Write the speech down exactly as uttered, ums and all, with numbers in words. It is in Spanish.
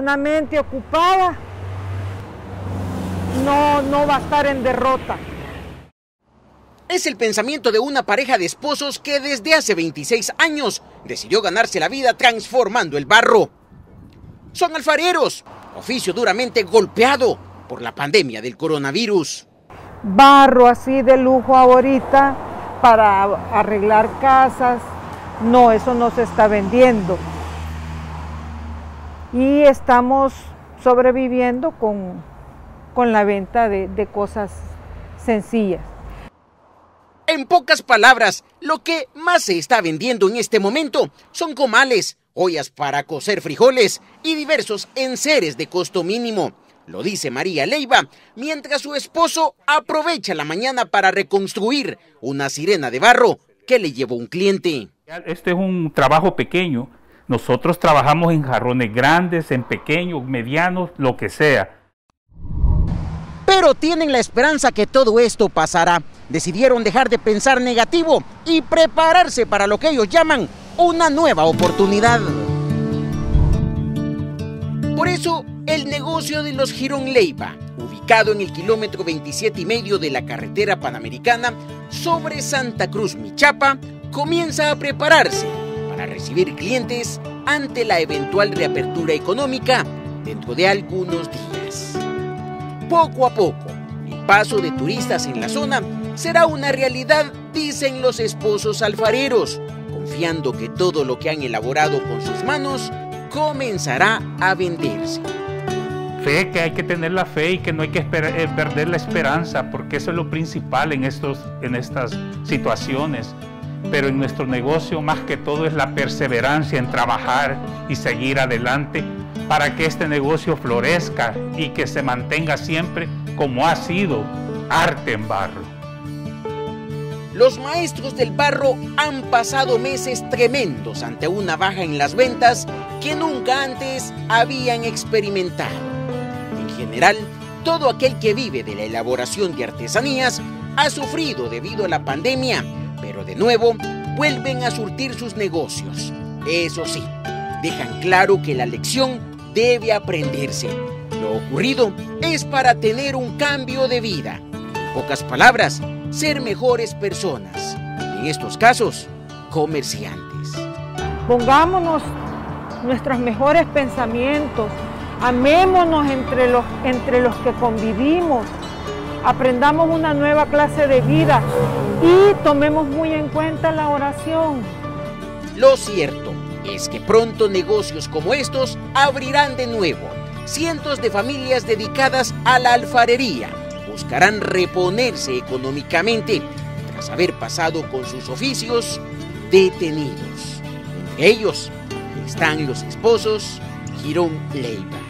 Una mente ocupada no, no va a estar en derrota. Es el pensamiento de una pareja de esposos que desde hace veintiséis años decidió ganarse la vida transformando el barro. Son alfareros, oficio duramente golpeado por la pandemia del coronavirus. Barro así de lujo ahorita para arreglar casas, no, eso no se está vendiendo. Y estamos sobreviviendo con, con la venta de, de cosas sencillas. En pocas palabras, lo que más se está vendiendo en este momento son comales, ollas para cocer frijoles y diversos enseres de costo mínimo. Lo dice María Leiva, mientras su esposo aprovecha la mañana para reconstruir una sirena de barro que le llevó un cliente. Este es un trabajo pequeño. Nosotros trabajamos en jarrones grandes, en pequeños, medianos, lo que sea. Pero tienen la esperanza que todo esto pasará. Decidieron dejar de pensar negativo y prepararse para lo que ellos llaman una nueva oportunidad. Por eso, el negocio de los Girón Leiva, ubicado en el kilómetro veintisiete y medio de la carretera panamericana sobre Santa Cruz, Michapa, comienza a prepararse para recibir clientes ante la eventual reapertura económica dentro de algunos días. Poco a poco, el paso de turistas en la zona será una realidad, dicen los esposos alfareros, confiando que todo lo que han elaborado con sus manos comenzará a venderse. Fe, que hay que tener la fe y que no hay que esperar, eh, perder la esperanza, porque eso es lo principal en, estos, en estas situaciones. Pero en nuestro negocio, más que todo, es la perseverancia en trabajar y seguir adelante para que este negocio florezca y que se mantenga siempre como ha sido, arte en barro. Los maestros del barro han pasado meses tremendos ante una baja en las ventas que nunca antes habían experimentado. En general, todo aquel que vive de la elaboración de artesanías ha sufrido debido a la pandemia, pero de nuevo vuelven a surtir sus negocios. Eso sí, dejan claro que la lección debe aprenderse. Lo ocurrido es para tener un cambio de vida. En pocas palabras, ser mejores personas. Y en estos casos, comerciantes. Pongámonos nuestros mejores pensamientos, amémonos entre los, entre los que convivimos, aprendamos una nueva clase de vida y tomemos muy en cuenta la oración. Lo cierto es que pronto negocios como estos abrirán de nuevo. Cientos de familias dedicadas a la alfarería buscarán reponerse económicamente tras haber pasado con sus oficios detenidos. Entre ellos están los esposos Girón Leiva.